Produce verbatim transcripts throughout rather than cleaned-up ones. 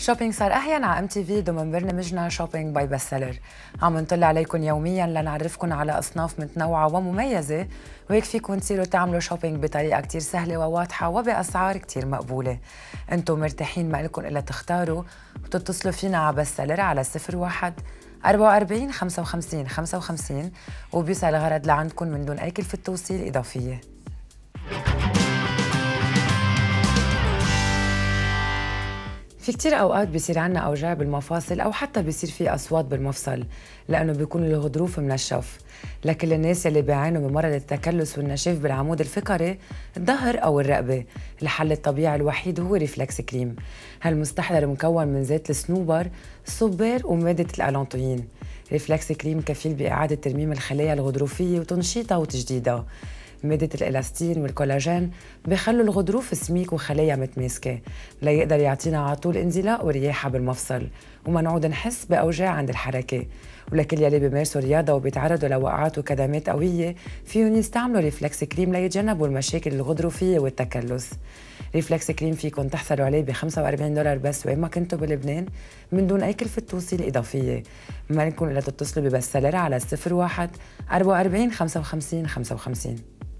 شوبينج صار أحيانا على ام تي في ضمن برنامجنا شوبينج باي بست سيلر. عم نطلع عليكم يوميا لنعرفكم على أصناف متنوعة ومميزة، وهيك فيكم تصيروا تعملوا شوبينج بطريقة كتير سهلة وواضحة وبأسعار كتير مقبولة. انتم مرتاحين ما لكم إلا تختاروا وتتصلوا فينا على بست سيلر على صفر واحد أربعة وأربعين خمسة وخمسين خمسة وخمسين وبيوصل الغرض لعندكم من دون أي كلفة توصيل إضافية. في كتير أوقات بيصير عنا أوجاع بالمفاصل أو حتى بيصير في أصوات بالمفصل لأنه بيكون الغضروف منشف. لكل الناس يلي بيعانوا من مرض التكلس والنشاف بالعمود الفقري، الظهر أو الرقبة، الحل الطبيعي الوحيد هو ريفلكس كريم. هالمستحضر مكون من زيت الصنوبر، الصبار ومادة الألانتوين. ريفلكس كريم كفيل بإعادة ترميم الخلايا الغضروفية وتنشيطها وتجديدها. مادة الإلاستين والكولاجين بيخلوا الغضروف سميك وخلايا متماسكة ليقدر يعطينا على طول انزلاق ورياحة بالمفصل وما نعود نحس بأوجاع عند الحركة. ولكل يلي بيمارسوا رياضة وبيتعرضوا لوقعات وكدمات قوية فيهم يستعملوا ريفلكس كريم ليتجنبوا المشاكل الغضروفية والتكلس. ريفلكس كريم فيكم تحصلوا عليه ب خمسة وأربعين دولار بس وين ما كنتوا بلبنان من دون أي كلفة توصيل إضافية. ما لكم إلا تتصلوا ببست سيلر على صفر واحد أربعة وأربعين خمسة وخمسين خمسة وخمسين.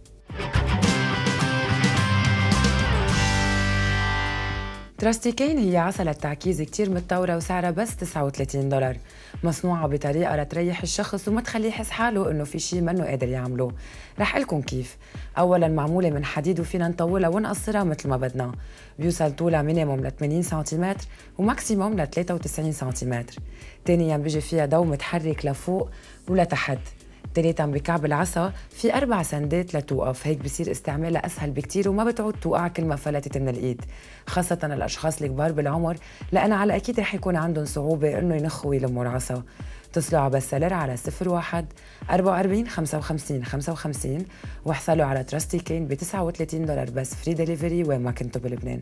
تراستيكين هي عسل التعكيز كتير متطورة وسعرها بس تسعة وثلاثين دولار، مصنوعة بطريقة لتريح الشخص وما تخليه يحس حاله إنه في شي منه قادر يعمله. رح لكم كيف. أولاً معمولة من حديد وفينا نطولها ونقصرها مثل ما بدنا. بيوصل طولها مينيموم ل ثمانين سنتيمتر وماكسيموم ل ثلاثة وتسعين سنتيمتر. تانياً بيجي فيها ضو متحرك لفوق ولتحت. تالتاً بكعب العصا في أربع سندات لتوقف، هيك بصير استعمالها أسهل بكتير وما بتعود توقع كل ما فلتت من الإيد، خاصة الأشخاص الكبار بالعمر لأن على أكيد رح يكون عندهم صعوبة إنه ينخوا ويلموا العصا. اتصلوا على بست سيلر على صفر واحد أربعة وأربعين خمسة وخمسين خمسة وخمسين واحصلوا على تراستيكين ب تسعة وثلاثين دولار بس فري ديليفري وين ما كنتوا بلبنان.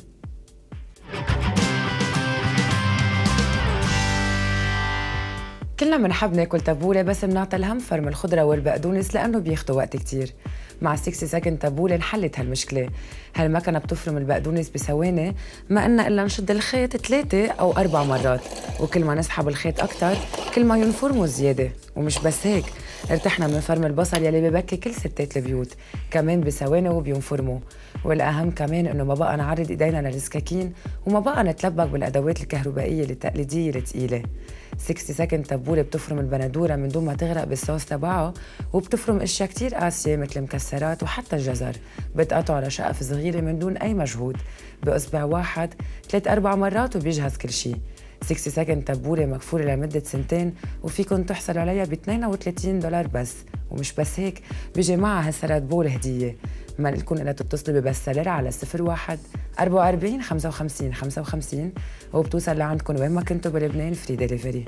كلنا بنحب ناكل تبوله بس بنعطي الهم فرم الخضره والبقدونس لانه بياخدوا وقت كتير. مع ستين سكند تبوله انحلت هالمشكله. هالمكنه بتفرم البقدونس بثواني، ما قلنا الا نشد الخيط ثلاثه او اربع مرات، وكل ما نسحب الخيط اكثر كل ما ينفرموا زياده. ومش بس هيك، ارتحنا من فرم البصل يلي ببكي كل ستات البيوت كمان بثواني وبينفرموا. والاهم كمان انه ما بقى نعرض ايدينا للسكاكين وما بقى نتلبك بالادوات الكهربائيه التقليديه الثقيله. ستين سكند تبوله بتفرم البندوره من دون ما تغرق بالصوص تبعها، وبتفرم اشياء كتير قاسيه مثل المكسرات وحتى الجزر، بتقطعه على شقف صغيره من دون اي مجهود باصبع واحد ثلاث اربع مرات وبيجهز كل شيء. ستين سكند تبوله مكفوله لمده سنتين وفيكم تحصلوا عليها ب اثنين وثلاثين دولار بس. ومش بس هيك، بيجي معها هالسرات بول هديه. ما لكم الا تتصلوا ببست سيلر على صفر واحد أربعة وأربعين خمسة وخمسين خمسة وخمسين وبتوصل لعندكم وين ما كنتوا بلبنان فري ديليفري.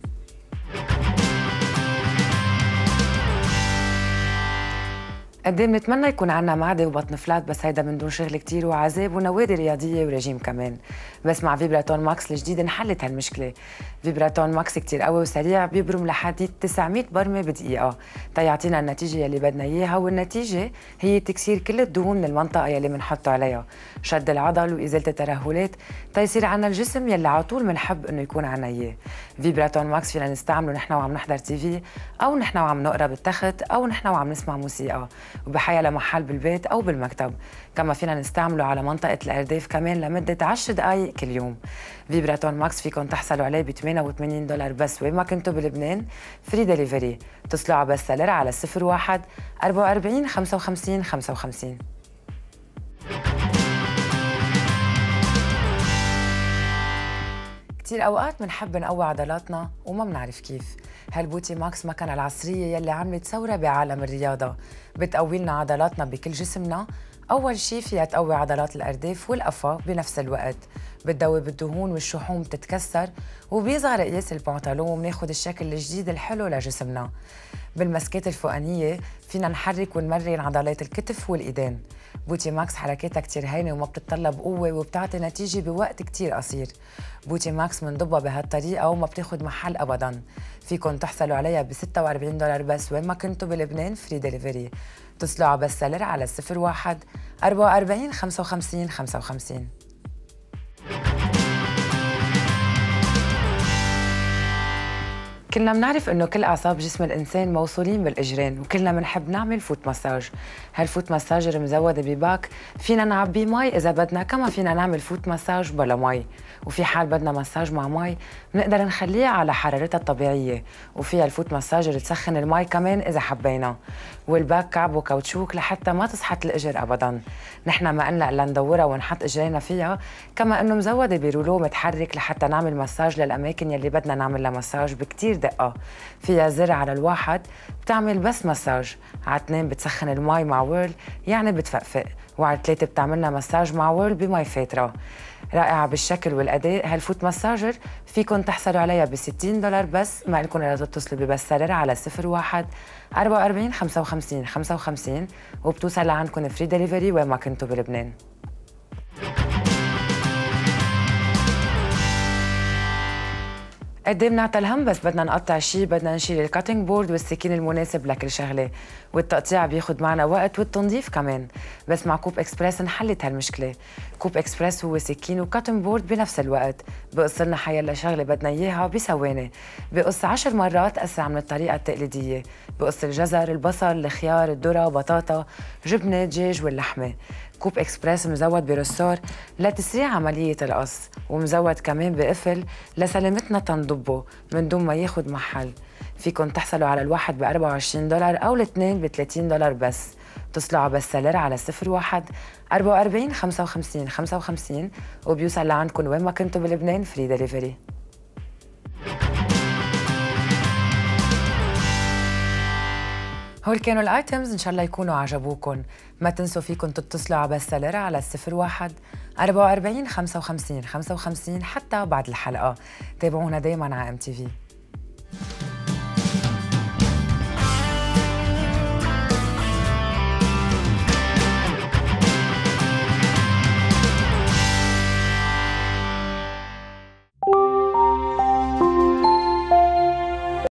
قد ايه بنتمنى يكون عنا معده وبطن فلات، بس هيدا من دون شغل كتير وعذاب ونوادي رياضيه ورجيم كمان. بس مع فيبراتون ماكس الجديد انحلت هالمشكله. فيبراتون ماكس كتير قوي وسريع، بيبرم لحد تسعمية برمه بدقيقه تيعطينا النتيجه يلي بدنا اياها، والنتيجه هي تكسير كل الدهون من المنطقه يلي بنحطه عليها، شد العضل وازاله الترهلات تيصير عنا الجسم يلي على طول بنحب انه يكون عنا اياه. فيبراتون ماكس فينا نستعمله نحن وعم نحضر تي في او نحن وعم نقرا بالتخت او نحن وعم نسمع موسيقى وبحيا لمحل بالبيت أو بالمكتب. كما فينا نستعمله على منطقة الأرداف كمان لمدة عشر دقايق كل يوم. فيبراتون ماكس فيكم تحصلوا عليه ب ثمانية وثمانين دولار بس وين ما كنتوا بلبنان فري ديليفري. اتصلوا على بست سيلر على صفر واحد أربعة وأربعين خمسة وخمسين خمسة وخمسين. كتير أوقات بنحب نقوي عضلاتنا وما بنعرف كيف. هالبوتي ماكس مكنة العصرية يلي عملت ثورة بعالم الرياضة، بتقوي لنا عضلاتنا بكل جسمنا. أول شي فيها تقوي عضلات الأرداف والقفا بنفس الوقت، بتدوب الدهون والشحوم بتتكسر وبيظهر قياس البنطلون وبناخد الشكل الجديد الحلو لجسمنا. بالمسكات الفوقانية فينا نحرك ونمرن عضلات الكتف والإيدين. بوتي ماكس حركاتها كتير هينة وما بتتطلب قوة وبتعطي نتيجة بوقت كتير قصير. بوتي ماكس منضبها بهالطريقة وما بتاخد محل أبداً. فيكم تحصلوا عليها ب ستة وأربعين دولار بس وين ما كنتوا بلبنان فري ديليفري. اتصلوا على بست سيلر على صفر واحد أربعة وأربعين خمسة وخمسين خمسة وخمسين. كلنا بنعرف انه كل اعصاب جسم الانسان موصولين بالاجرين، وكلنا بنحب نعمل فوت مساج. هالفوت مساجر مزوده بباك فينا نعبيه مي اذا بدنا، كما فينا نعمل فوت مساج بلا مي، وفي حال بدنا مساج مع مي بنقدر نخليها على حرارتها الطبيعيه، وفيها الفوت مساجر تسخن المي كمان اذا حبينا. والباك كعبه كاوتشوك لحتى ما تسحت الاجر ابدا. نحن ما قلنا الا ندورها ونحط اجرينا فيها، كما انه مزوده برولو متحرك لحتى نعمل مساج للاماكن يلي بدنا نعمل لها مساج بكتير دقة. فيها زر على الواحد بتعمل بس مساج، على اثنين بتسخن المي مع ويرل يعني بتفقفق، وعلى ثلاثة بتعملنا مساج مع ويرل بمي فاترة. رائعة بالشكل والأداء هالفوت مساجر، فيكن تحصلوا عليها ب ستين دولار بس. ما لكم إلا تتصلوا ببسالرة على صفر واحد أربعة وأربعين خمسة وخمسين خمسة وخمسين، وبتوصل لعندكم فري دليفري وين ما كنتوا بلبنان. قد ايه بنعطى الهم بس بدنا نقطع شيء، بدنا نشيل الكاتنج بورد والسكين المناسب لكل شغله، والتقطيع بياخد معنا وقت والتنظيف كمان. بس مع كوب اكسبرس انحلت هالمشكله. كوب اكسبرس هو سكين وكاتنج بورد بنفس الوقت، بقص لنا حيلا شغله بدنا اياها بثواني، بقص عشر مرات اسرع من الطريقه التقليديه. بقص الجزر، البصل، الخيار، الذره، بطاطا، جبنه، دجاج واللحمه. كوب اكسبرس مزود برصار لتسريع عمليه القص، ومزود كمان بقفل لسلامتنا تنضبه من دون ما ياخد محل. فيكن تحصلوا على الواحد ب أربعة وعشرين دولار او الاثنين ب ثلاثين دولار بس. اتصلوا على بسالر على صفر واحد أربعة وأربعين خمسة وخمسين خمسة وخمسين، وبيوصل لعندكم وين ما كنتوا بلبنان فري دليفري. هول كانوا الايتمز، ان شاء الله يكونوا عجبوكم. ما تنسوا فيكم تتصلوا على بسالر على صفر واحد أربعة وأربعين خمسة وخمسين خمسة وخمسين حتى بعد الحلقه. تابعونا دايما على ام تي في.